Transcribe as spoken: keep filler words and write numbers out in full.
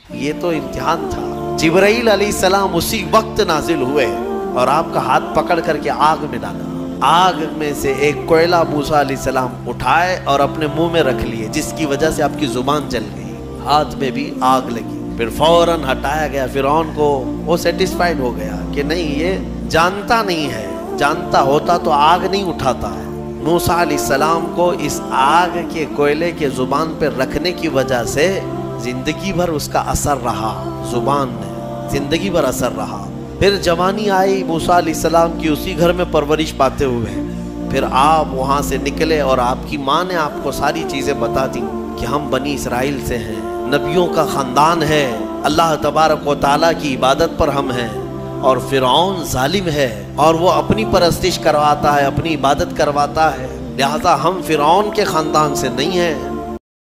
ये तो इम्तिहान था। जिब्राइल अलैहिस्सलाम उसी वक्त नाजिल हुए और आपका हाथ पकड़ करके आग में डाला। आग में से एक कोयला मूसा अलैहिस्सलाम उठाए और अपने मुंह में रख लिए, जिसकी वजह से आपकी जुबान जल गई, हाथ में भी आग लगी। फिर फौरन हटाया गया। फिरौन को वो सेटिस्फाइड हो गया कि नहीं, ये जानता नहीं है, जानता होता तो आग नहीं उठाता है। मूसा अलैहिस्सलाम को इस आग के कोयले के जुबान पर रखने की वजह से जिंदगी भर उसका असर रहा, जुबान में जिंदगी भर असर रहा। फिर जवानी आई मूसा अलैहिस्सलाम की, उसी घर में परवरिश पाते हुए। फिर आप वहाँ से निकले और आपकी माँ ने आपको सारी चीज़ें बता दी कि हम बनी इसराइल से हैं, नबियों का ख़ानदान है, अल्लाह तबारक व तआला की इबादत पर हम हैं और फिरौन जालिम है और वो अपनी परस्तिश करवाता है, अपनी इबादत करवाता है, लिहाजा हम फिरौन के ख़ानदान से नहीं हैं।